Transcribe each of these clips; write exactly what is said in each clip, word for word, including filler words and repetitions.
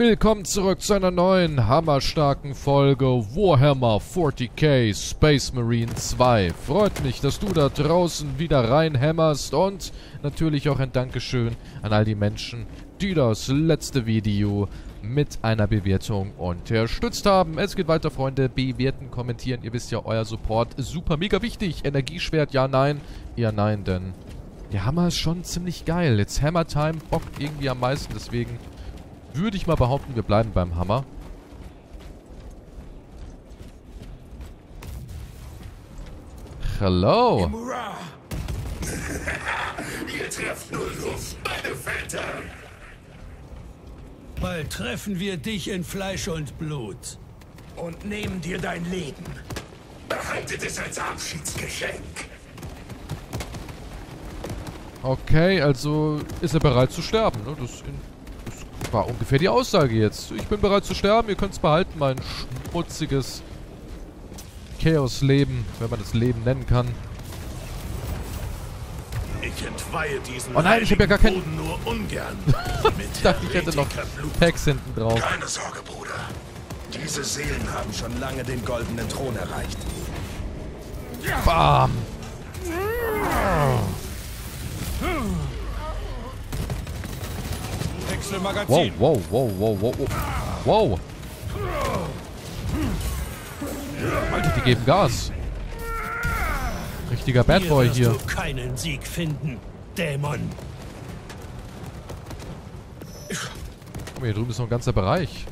Willkommen zurück zu einer neuen hammerstarken Folge Warhammer vierzig K Space Marine zwei. Freut mich, dass du da draußen wieder reinhämmerst und natürlich auch ein Dankeschön an all die Menschen, die das letzte Video mit einer Bewertung unterstützt haben. Es geht weiter, Freunde. Bewerten, kommentieren. Ihr wisst ja, euer Support ist super mega wichtig. Energieschwert, ja, nein. Eher nein, denn der Hammer ist schon ziemlich geil. Jetzt Hammer Time bockt irgendwie am meisten, deswegen würde ich mal behaupten, wir bleiben beim Hammer. Hello. Ihr trefft nur Luft, meine Väter. Bald treffen wir dich in Fleisch und Blut. Und nehmen dir dein Leben. Behaltet es als Abschiedsgeschenk. Okay, also ist er bereit zu sterben, ne? Das, in, das war ungefähr die Aussage jetzt. Ich bin bereit zu sterben, ihr könnt es behalten, mein schmutziges Chaos-Leben, wenn man das Leben nennen kann. Ich entweihe diesen Oh nein, ich habe ja gar keinen... Boden nur ungern. Ich dachte, ich hätte noch Packs hinten drauf. Keine Sorge, Bruder. Diese Seelen haben schon lange den goldenen Thron erreicht. Bam! Wow, wow, wow, wow, wow, wow. Wow. Alter, die geben Gas. Richtiger Bad Boy hier. Hier wirst du keinen Sieg finden, Dämon. Guck mal, hier drüben ist noch ein ganzer Bereich.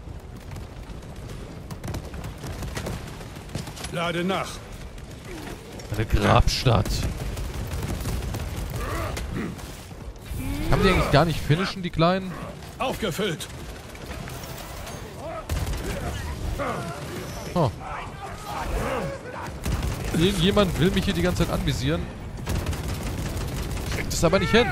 Lade nach. Eine Grabstadt. Kann die eigentlich gar nicht finishen, die Kleinen? Aufgefüllt. Oh. Irgendjemand will mich hier die ganze Zeit anvisieren. Kriegt es aber nicht hin.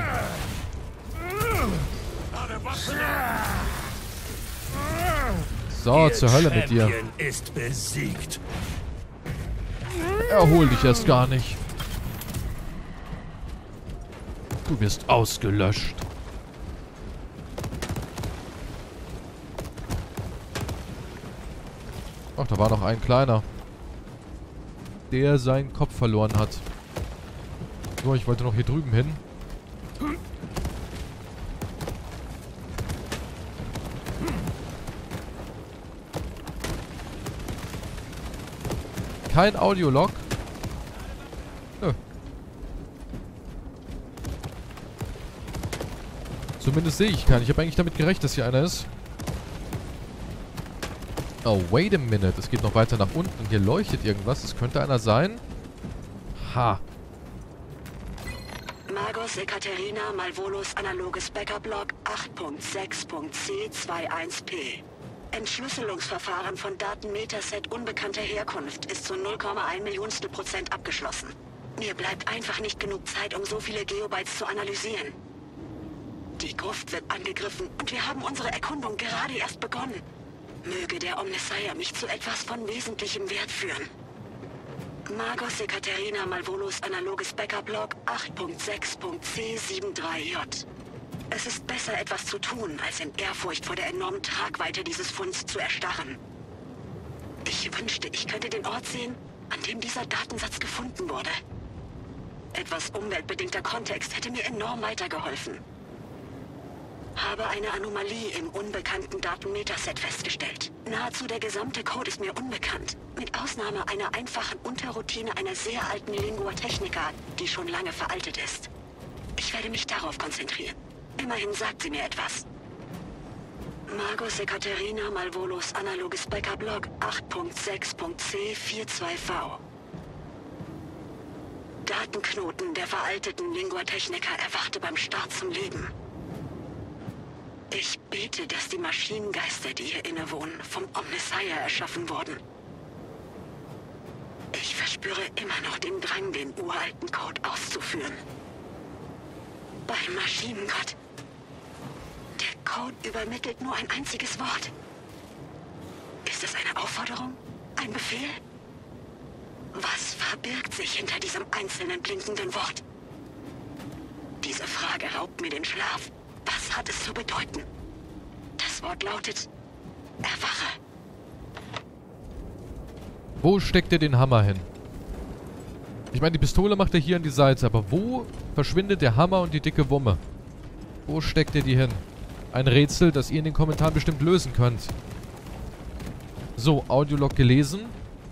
So, zur Hölle mit dir. Champion ist besiegt. Erhol dich erst gar nicht. Du wirst ausgelöscht. Ach, da war noch ein kleiner, der seinen Kopf verloren hat. So, ich wollte noch hier drüben hin. Kein Audiolog. Nö. Zumindest sehe ich keinen. Ich habe eigentlich damit gerechnet, dass hier einer ist. Oh, wait a minute. Es geht noch weiter nach unten. Hier leuchtet irgendwas. Es könnte einer sein. Ha. Magos Ekaterina Malvolus analoges Backup-Log acht Punkt sechs Punkt C einundzwanzig P. Entschlüsselungsverfahren von Datenmetaset unbekannter Herkunft ist zu null Komma eins Millionstel Prozent abgeschlossen. Mir bleibt einfach nicht genug Zeit, um so viele Geobytes zu analysieren. Die Gruft wird angegriffen und wir haben unsere Erkundung gerade erst begonnen. Möge der Omnissiah mich zu etwas von wesentlichem Wert führen. Magos Ekaterina Malvolus analoges Backup-Log acht Punkt sechs Punkt C dreiundsiebzig J. Es ist besser, etwas zu tun, als in Ehrfurcht vor der enormen Tragweite dieses Funds zu erstarren. Ich wünschte, ich könnte den Ort sehen, an dem dieser Datensatz gefunden wurde. Etwas umweltbedingter Kontext hätte mir enorm weitergeholfen. Habe eine Anomalie im unbekannten Datenmetaset festgestellt. Nahezu der gesamte Code ist mir unbekannt, mit Ausnahme einer einfachen Unterroutine einer sehr alten Lingua Technica, die schon lange veraltet ist. Ich werde mich darauf konzentrieren. Immerhin sagt sie mir etwas. Magos Ekaterina Malvolus analoges Backup-Log acht Punkt sechs Punkt C zweiundvierzig V. Datenknoten der veralteten Lingua Technica erwachte beim Start zum Leben. Ich bete, dass die Maschinengeister, die hier innewohnen, vom Omnissiah erschaffen wurden. Ich verspüre immer noch den Drang, den uralten Code auszuführen. Beim Maschinengott. Der Code übermittelt nur ein einziges Wort. Ist es eine Aufforderung? Ein Befehl? Was verbirgt sich hinter diesem einzelnen blinkenden Wort? Diese Frage raubt mir den Schlaf. Was hat es zu bedeuten? Das Das Wort lautet: Erwache. Wo steckt er den Hammer hin? Ich meine, die Pistole macht er hier an die Seite, aber wo verschwindet der Hammer und die dicke Wumme? Wo steckt er die hin? Ein Rätsel, das ihr in den Kommentaren bestimmt lösen könnt. So, Audiolog gelesen.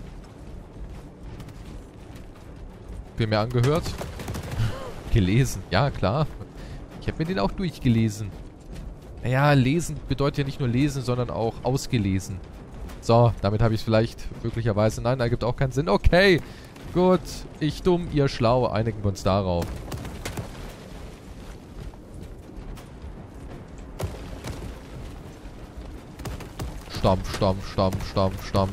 Viel mehr angehört. Gelesen, ja klar. Ich habe mir den auch durchgelesen. Naja, lesen bedeutet ja nicht nur lesen, sondern auch ausgelesen. So, damit habe ich es vielleicht möglicherweise... Nein, ergibt auch keinen Sinn. Okay, gut. Ich dumm, ihr schlau. Einigen wir uns darauf. Stampf, stampf, stampf, stampf, stampf.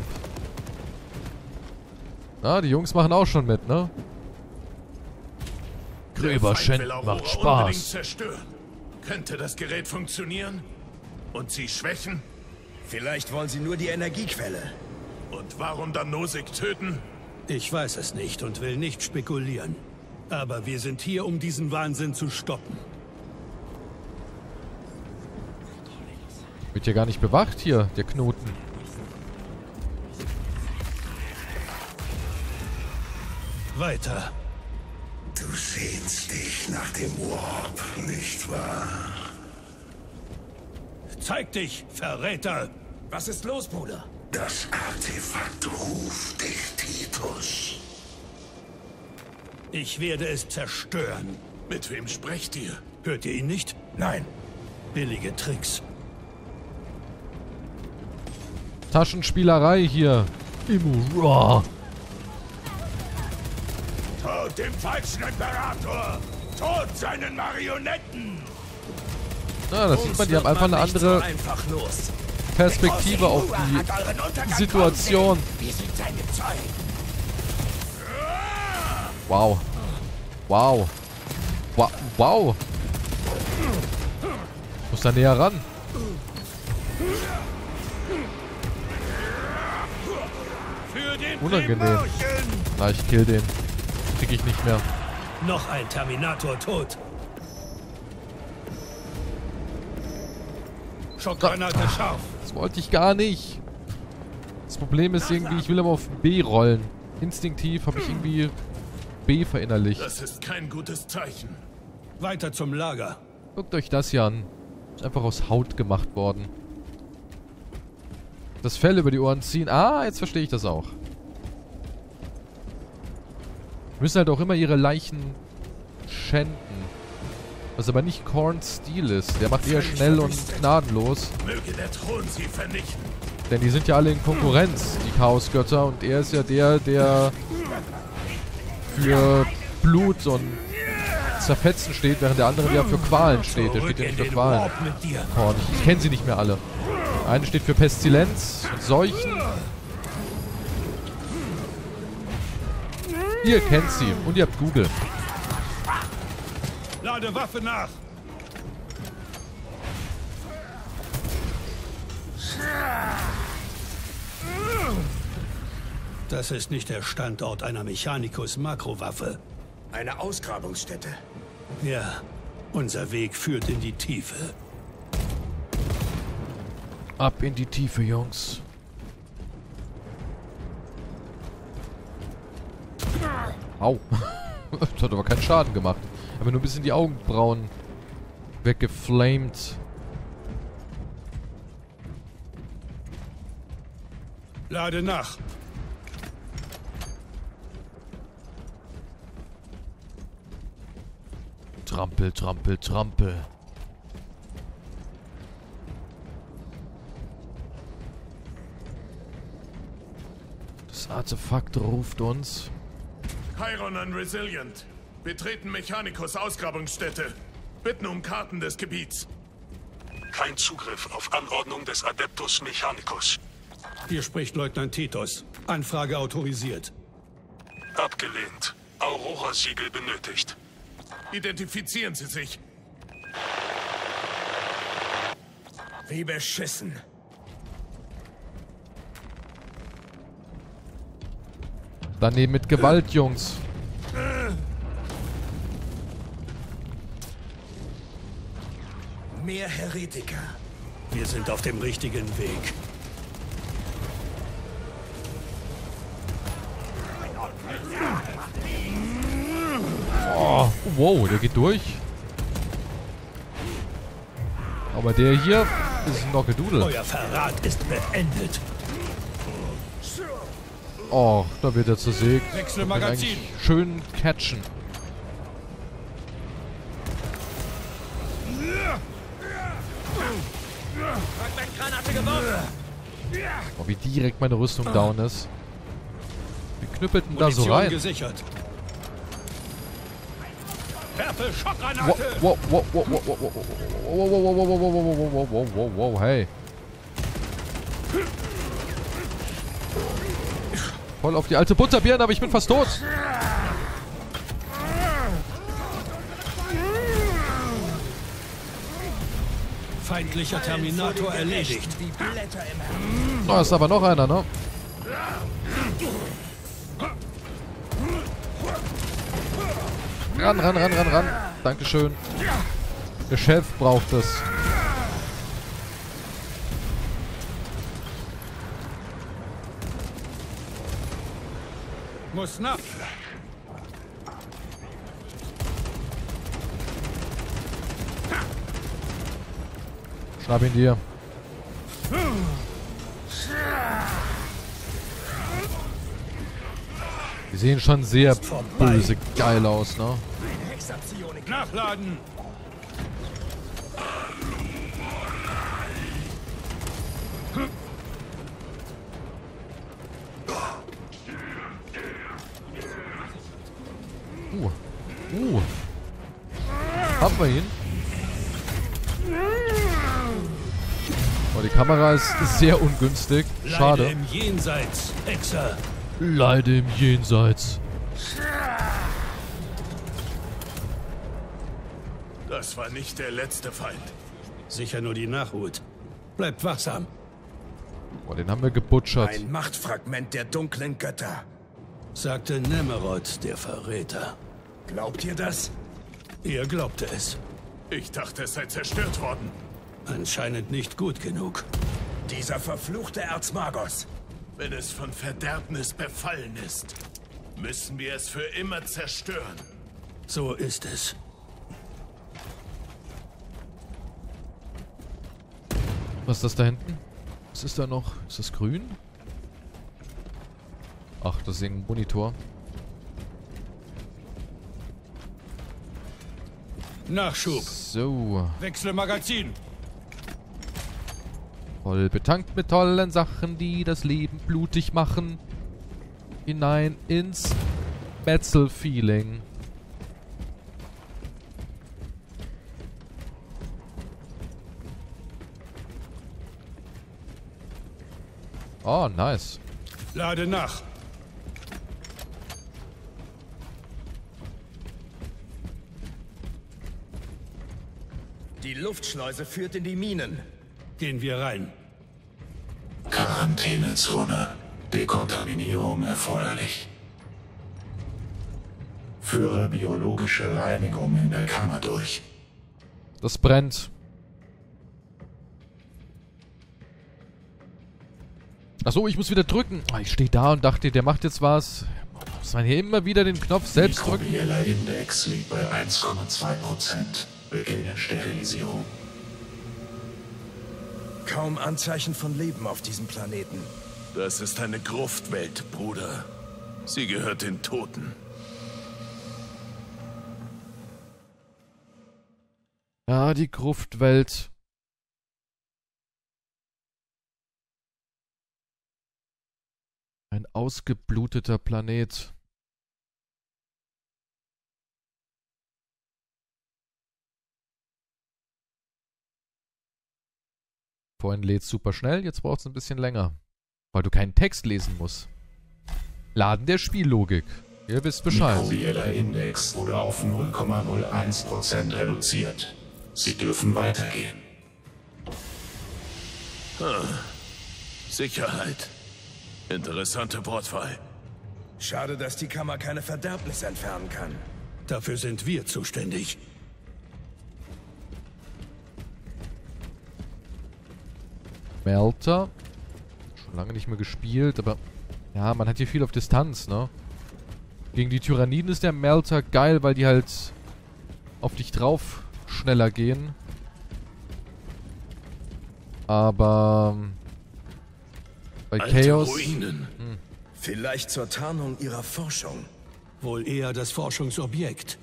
Na, die Jungs machen auch schon mit, ne? Gräberschänden macht Spaß. Zerstören. Könnte das Gerät funktionieren? Und sie schwächen? Vielleicht wollen sie nur die Energiequelle. Und warum dann Nozick töten? Ich weiß es nicht und will nicht spekulieren. Aber wir sind hier, um diesen Wahnsinn zu stoppen. Wird ja gar nicht bewacht hier, der Knoten. Weiter. Du sehnst dich nach dem Warp, nicht wahr? Zeig dich, Verräter! Was ist los, Bruder? Das Artefakt ruft dich, Titus. Ich werde es zerstören. Mit wem sprecht ihr? Hört ihr ihn nicht? Nein. Billige Tricks. Taschenspielerei hier. Immu. Raw. Tod dem falschen Imperator! Tod seinen Marionetten! Na, das sieht man, die haben einfach eine andere Perspektive auf die Situation. Wow. Wow. Wow. Wow. Muss da näher ran. Unangenehm. Na, ich kill den. Krieg ich nicht mehr. Noch ein Terminator tot. Schockgranate scharf. Das wollte ich gar nicht. Das Problem ist irgendwie, ich will aber auf B rollen. Instinktiv habe ich irgendwie B verinnerlicht. Das ist kein gutes Zeichen. Weiter zum Lager. Guckt euch das hier an. Ist einfach aus Haut gemacht worden. Das Fell über die Ohren ziehen. Ah, jetzt verstehe ich das auch. Müssen halt auch immer ihre Leichen schänden. Was aber nicht Korns Stil ist. Der macht eher schnell und gnadenlos. Möge der Thron sie vernichten. Denn die sind ja alle in Konkurrenz, die Chaosgötter. Und er ist ja der, der für Blut und Zerfetzen steht, während der andere ja für Qualen steht. Der steht ja nicht für Qualen. Korn. Ich, ich kenne sie nicht mehr alle. Der eine steht für Pestilenz und Seuchen. Ihr kennt sie. Und ihr habt Google. Lade Waffe nach. Das ist nicht der Standort einer Mechanicus-Makrowaffe. Eine Ausgrabungsstätte. Ja, unser Weg führt in die Tiefe. Ab in die Tiefe, Jungs. Au. Das hat aber keinen Schaden gemacht. Aber nur ein bisschen die Augenbrauen weggeflamed. Lade nach. Trampel, trampel, trampel. Das Artefakt ruft uns. Chiron an Resilient. Betreten Mechanicus Ausgrabungsstätte. Bitten um Karten des Gebiets. Kein Zugriff auf Anordnung des Adeptus Mechanicus. Hier spricht Leutnant Titus. Anfrage autorisiert. Abgelehnt. Aurora-Siegel benötigt. Identifizieren Sie sich. Wie beschissen. Daneben mit Gewalt, Jungs. Mehr Heretiker. Wir sind auf dem richtigen Weg. Oh, wow, der geht durch. Aber der hier ist ein Nockedudel. Euer Verrat ist beendet. Oh, da wird er zersägt. Wechsle Ich kann Magazin. eigentlich schön catchen. Oh, wie direkt meine Rüstung down ist. Wie knüppelt denn da so Munition rein? gesichert. Werfe Schockgranate! Wow, wow, wow, wow, wow, wow, wow, wow, wow, wow, wow, wow, wow, wow, wow, wow, hey. Voll auf die alte Butterbirne, aber ich bin fast tot. Feindlicher Terminator erledigt. Da ist aber noch einer, ne? Ran, ran, ran, ran, ran. Dankeschön. Der Chef braucht es. Muss nach. Schnapp ihn dir. Die sehen schon sehr böse geil aus, ne? Nachladen! Uh. Uh. Haben wir ihn? Oh, die Kamera ist sehr ungünstig. Schade. Leide im Jenseits, Hexer. Leide im Jenseits. Das war nicht der letzte Feind. Sicher nur die Nachhut. Bleibt wachsam. Boah, den haben wir gebutschert. Ein Machtfragment der dunklen Götter. Sagte Nemeroth, der Verräter. Glaubt ihr das? Er glaubte es. Ich dachte, es sei zerstört worden. Anscheinend nicht gut genug. Dieser verfluchte Erzmagos. Wenn es von Verderbnis befallen ist, müssen wir es für immer zerstören. So ist es. Was ist das da hinten? Was ist da noch? Ist das grün? Ach, das ist ein Monitor. Nachschub. So. Wechsle Magazin. Voll betankt mit tollen Sachen, die das Leben blutig machen. Hinein ins Metzel-Feeling. Oh, nice. Lade nach. Die Luftschleuse führt in die Minen. Gehen wir rein. Quarantänezone. Dekontaminierung erforderlich. Führe biologische Reinigung in der Kammer durch. Das brennt. Achso, ich muss wieder drücken. Ah, ich stehe da und dachte, der macht jetzt was. Muss man hier immer wieder den Knopf selbst drücken? Mikrobieller Index liegt bei eins Komma zwei Prozent. Beginne Sterilisierung. Kaum Anzeichen von Leben auf diesem Planeten. Das ist eine Gruftwelt, Bruder. Sie gehört den Toten. Ja, die Gruftwelt. Ein ausgebluteter Planet. Vorhin lädt super schnell, jetzt braucht es ein bisschen länger. Weil du keinen Text lesen musst. Laden der Spiellogik. Ihr wisst Bescheid. Mikrobieller Index wurde auf null Komma null eins Prozent reduziert. Sie dürfen weitergehen. Sicherheit. Interessante Wortwahl. Schade, dass die Kammer keine Verderbnis entfernen kann. Dafür sind wir zuständig. Melter. Schon lange nicht mehr gespielt, aber ja, man hat hier viel auf Distanz, ne? Gegen die Tyranniden ist der Melter geil, weil die halt auf dich drauf schneller gehen. Aber bei Alte Chaos... Ruinen. Hm. Vielleicht zur Tarnung ihrer Forschung. Wohl eher das Forschungsobjekt.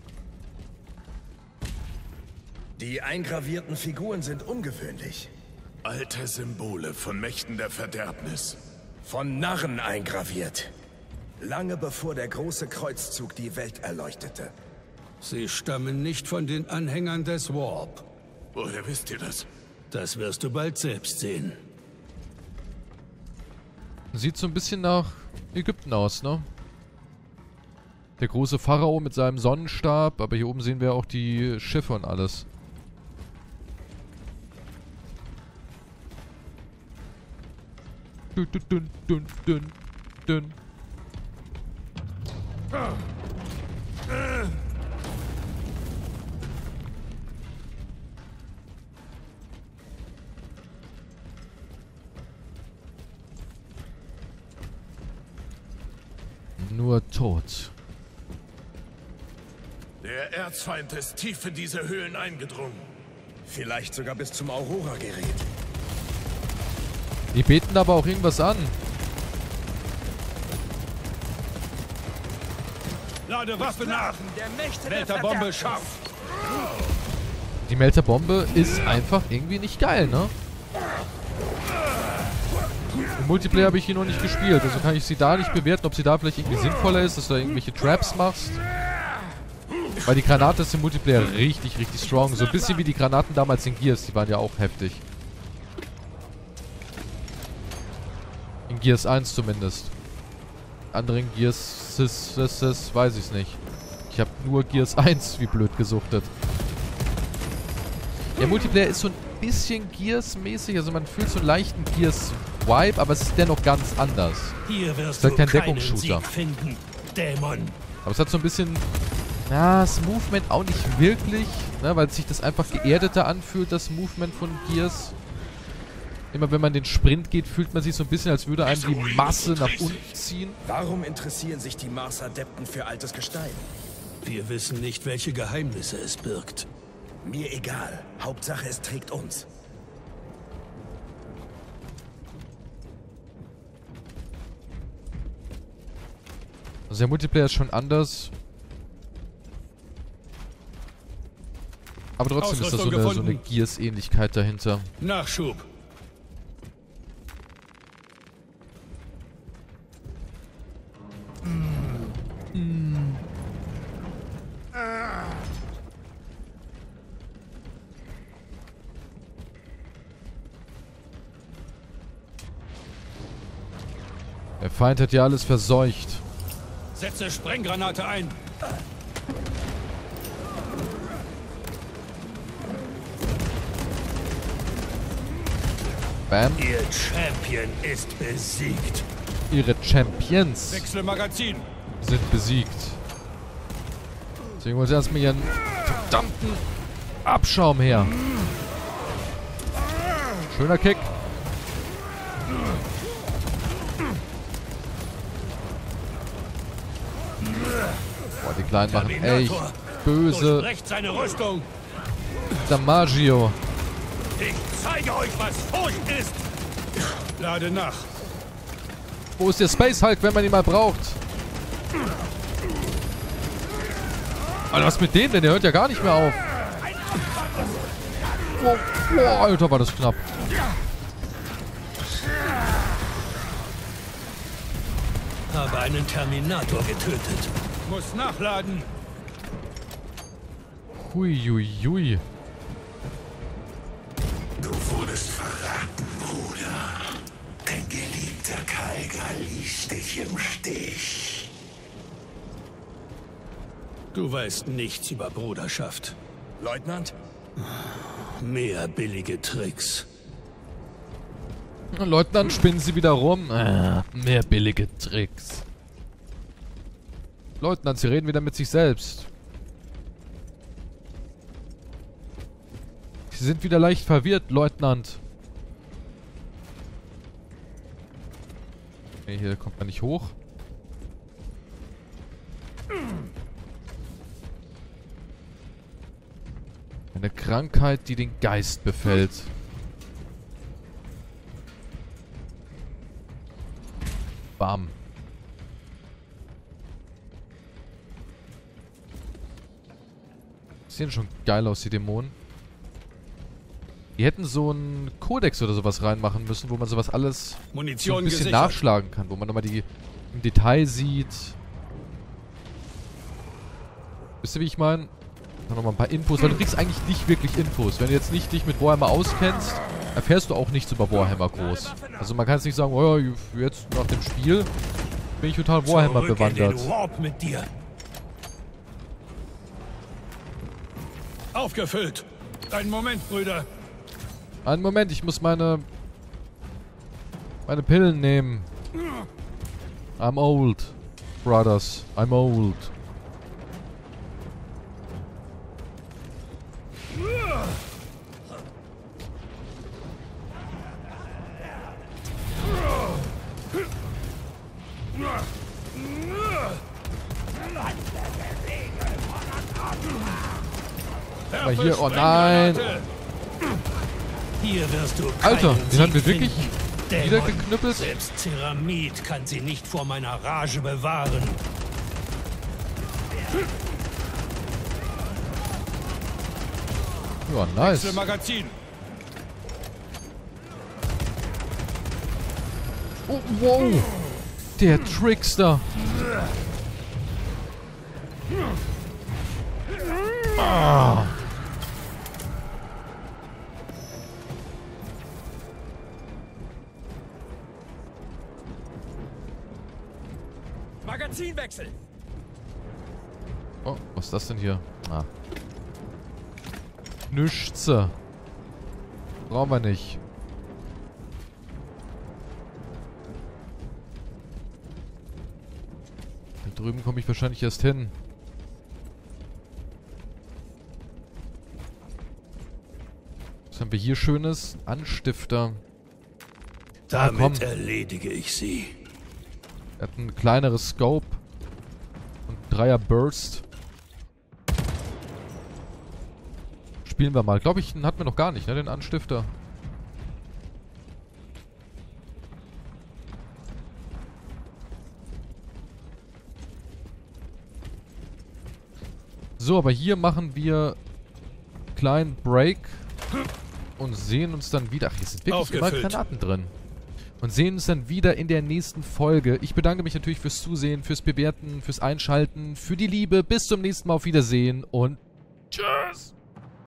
Die eingravierten Figuren sind ungewöhnlich. Alte Symbole von Mächten der Verderbnis. Von Narren eingraviert. Lange bevor der große Kreuzzug die Welt erleuchtete. Sie stammen nicht von den Anhängern des Warp. Woher wisst ihr das? Das wirst du bald selbst sehen. Sieht so ein bisschen nach Ägypten aus, ne? Der große Pharao mit seinem Sonnenstab, aber hier oben sehen wir auch die Schiffe und alles. Dun, dun, dun, dun, dun. Nur tot. Der Erzfeind ist tief in diese Höhlen eingedrungen. Vielleicht sogar bis zum Aurora-Gerät. Die beten aber auch irgendwas an. Lade Waffe nach! Melterbombe scharf! Die Melterbombe ist einfach irgendwie nicht geil, ne? Im Multiplayer habe ich hier noch nicht gespielt, also kann ich sie da nicht bewerten, ob sie da vielleicht irgendwie sinnvoller ist, dass du da irgendwelche Traps machst. Weil die Granate ist im Multiplayer richtig, richtig strong. So ein bisschen wie die Granaten damals in Gears, die waren ja auch heftig. In Gears eins zumindest. Anderen Gears, sis, sis, sis, weiß ich's nicht. Ich habe nur Gears eins wie blöd gesuchtet. Der Multiplayer ist so ein bisschen Gears-mäßig, also man fühlt so einen leichten Gears-Vibe, aber es ist dennoch ganz anders. Hier wirst Es ist halt du kein keinen Deckungsshooter. Sieg finden, Dämon. Aber es hat so ein bisschen... Ja, das Movement auch nicht wirklich, ne, weil sich das einfach geerdeter anfühlt, das Movement von Gears. Immer wenn man den Sprint geht, fühlt man sich so ein bisschen, als würde einem die Masse nach unten ziehen. Warum interessieren sich die Mars-Adepten für altes Gestein? Wir wissen nicht, welche Geheimnisse es birgt. Mir egal. Hauptsache, es trägt uns. Also der Multiplayer ist schon anders. Aber trotzdem ist da so eine, so eine Gears-Ähnlichkeit dahinter. Nachschub. Der Feind hat ja alles verseucht. Setze Sprenggranate ein. Bam. Ihr Champion ist besiegt. Ihre Champions Wechsle Magazin. sind besiegt. Deswegen wollen sie erstmal ihren verdammten Abschaum her. Schöner Kick. Boah, die Kleinen machen echt böse Durchbrecht seine Rüstung. Damagio. Ich zeige euch, was Furcht ist. Lade nach. Wo ist der Space Hulk, wenn man ihn mal braucht? Alter, was mit dem denn? Der hört ja gar nicht mehr auf. Oh, oh, Alter, war das knapp. Habe einen Terminator getötet. Muss nachladen. Hui, hui, hui. Du wurdest verraten, Bruder. Dein geliebter Kaiger ließ dich im Stich. Du weißt nichts über Bruderschaft. Leutnant? Mehr billige Tricks. Leutnant, spinnen Sie wieder rum. Äh, mehr billige Tricks. Leutnant, Sie reden wieder mit sich selbst. Sie sind wieder leicht verwirrt, Leutnant. Okay, hier kommt man nicht hoch. Eine Krankheit, die den Geist befällt. Bam. Sehen schon geil aus, die Dämonen. Die hätten so einen Kodex oder sowas reinmachen müssen, wo man sowas alles Munition so ein bisschen gesichert. nachschlagen kann. Wo man nochmal die im Detail sieht. Wisst ihr, wie ich meine? Nochmal ein paar Infos, weil du kriegst eigentlich nicht wirklich Infos. Wenn du jetzt nicht dich mit Warhammer auskennst, erfährst du auch nichts über Warhammer groß. Also man kann jetzt nicht sagen, oh ja, jetzt nach dem Spiel bin ich total Warhammer Zurück bewandert. in den Warp mit dir. Aufgefüllt. Einen Moment, Brüder. Einen Moment, ich muss meine meine Pillen nehmen. I'm old, brothers. I'm old. Aber hier, oh nein. Hier wirst du Alter, keinen den haben wir Sieg wirklich finden. wieder Dämon. geknüppelt. Selbst Ceramid kann sie nicht vor meiner Rage bewahren. Ja, nice. Magazin. Oh, wow. Der Trickster. Ah. Magazinwechsel. Oh, was ist das denn hier? Ah. Nüchtze. Brauchen wir nicht. Da drüben komme ich wahrscheinlich erst hin. Was haben wir hier Schönes? Anstifter. Ah, komm. Damit erledige ich sie. Er hat ein kleineres Scope. Und Dreier Burst. Spielen wir mal. Glaube ich, den hatten wir noch gar nicht, ne? Den Anstifter. So, aber hier machen wir einen kleinen Break. Und sehen uns dann wieder... Ach, hier sind wirklich immer Aufgefüllt. Granaten drin. Und sehen uns dann wieder in der nächsten Folge. Ich bedanke mich natürlich fürs Zusehen, fürs Bewerten, fürs Einschalten, für die Liebe. Bis zum nächsten Mal. Auf Wiedersehen und tschüss!